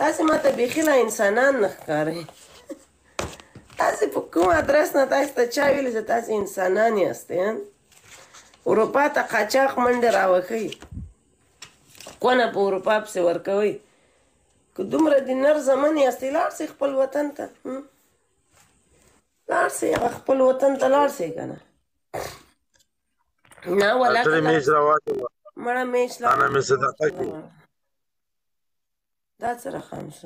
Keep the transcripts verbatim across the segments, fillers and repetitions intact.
تاسې ما ته بیخي لا انسانان نه ښکارئ. تاسې په کوم ادرس نه تاسې ته چا ویلي چې تاسې انسانان یاستئ؟ اروپا ته قاچاق منډې راوښئ، کونه په اروپا پسې ورکوئ. که دومره د نر زمن یاستئ لاړ شئ خپل وطن ته، لاړ شئ هغه خپل وطن ته لاړ شئ که نه. نه ولاکه مړه میچ دا څه رقم شو؟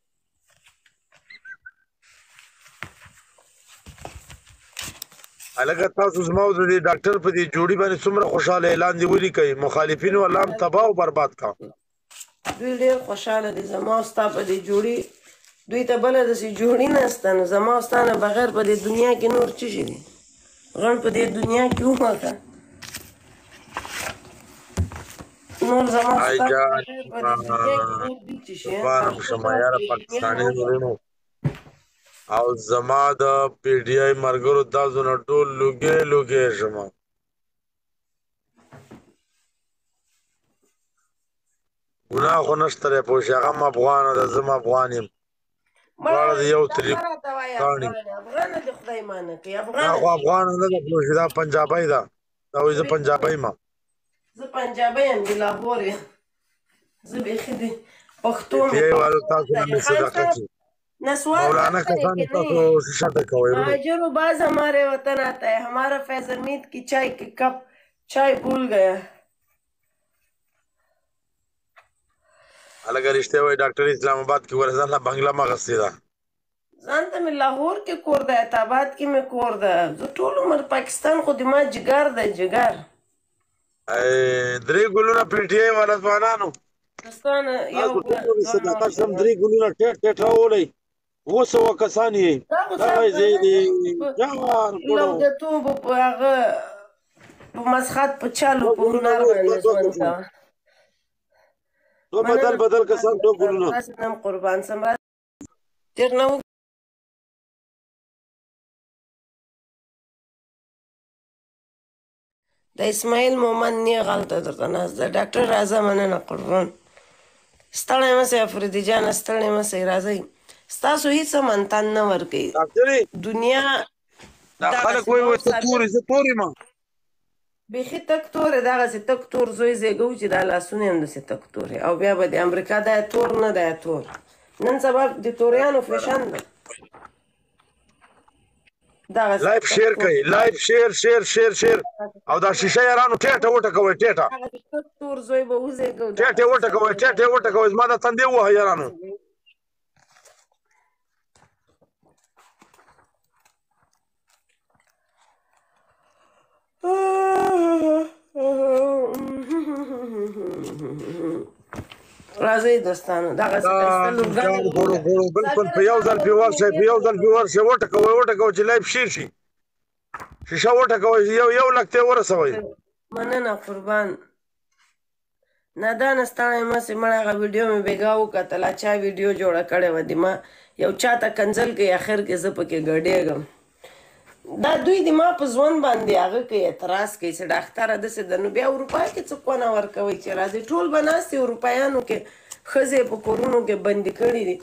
هلکه تاسو زما د دې ډاکټر په دې جوړي باندې څومره خوشحاله اعلان دې ولیکئ، مخالفینو الله هم تباه او برباد کا. دوی ډېر خوشحاله دي زما او ستا په دې جوړي. دوی ته بله داسې جوړي نسته، نو زما او ستا نه بغیر په دې دنیا کې نور څه شي دي؟ غڼ په دې دنیا کې ومکه نور زما او ستا په دې دنیا کې نور دي څه شي؟ بارم شما یاره پاکستاني ورونو او زما د پی ډي آی ملګرو تاسو نه ټول لوګې لوګې شمه. ګناه خو نشته دی پوه شې، هغه هم افغانه ده، زه هم افغان یم، دواړه د یو ترې کاڼي. دا خو افغانه نه ده پوه شې، دا پنجابی ده. دا وایي زه پنجابی یم. زه پنجابی یم، د لاهور یم. زه بیخي د پښتو پی ټي آی والو تاسو نه مې صدقه کړي. مولانا کسان تاسو شیشه ډکوئ. مهاجرو باز ہمارے وطن آتا ہے، ہمارا فیض امید کی چائے کے کپ چائے بھول گیا. هلکه رښتیا وایي ډاکټر اسلام آباد کې ورځه لا بنګله مه غستې ده. ځان ته مې لاهور کې کور ده، ایتاباد کې مې کور ده. زه ټول عمر پاکستان خو د ما جګر دی جګر. درې ګلونه پی ټي آی والا ځوانانو صدقه شم، درې ګلونه ټیټ ټیټ راوړئ. اوه سوه کسان یې دغه ځای دی جان لوګتوب په هغه په مسخت په چالو په هنر باندې ژوند کوه. دو بدل بدل کسان ټول ګلونه نم قربان سم تیر نه د اسماعیل مومن نه غلطه درته ناست ده. ډاکټر راځه مننه قربان. ستړی مه سئ افریدي جانه، ستړی مه سئ، راځئ. ستاسو هېڅ منتن نه ورکوي دنیا. دا خلک وایي وایي ته تورې، زه تور یم. بیخي تک تور دی، دغسې تک تور زوی زېږوو چې دا لاسونه یې هم داسې تک تور وي. او بیا به د امریکا دا تور نه دی تور. نن سبا د توریانو فیشن ده. لایف شیر کوي، لایف شیر شیر شیر شیر. او دا شیشه یارانو ټیټه وټکوئ، ټیټه تک تور زوی به وزېږو، ټیټې وټکوئ، ټیټې وټکوئ. زما دا تندې ووهه یارانو. راځئ دوستانو دغسې بلکل په یو ځل پې ورشئ، په یو ځل پې ورشئ، وټکوئ وټکوئ چې لایف شیر شي. شیشه وټکوئ، یو یو لک ته یې ورسوئ. مننه قربان. نادانه ستړی مه سې. مړه هغه ویډیو مې بېګا وکتله، چا ویډیو جوړه کړې وه د ما یو چا ته کنځل کوي، اخر کې زه پکې ګډېږم. دا دوی د ما په ژوند باندې هغه کوي، اعتراض کوي چې ډاکټره داسې ده. نو بیا اروپا کې څه کونه ورکوئ چې راځئ. ټول به ناست دي اروپایانو کې ښځې په کورونو کې بندي کړي دي.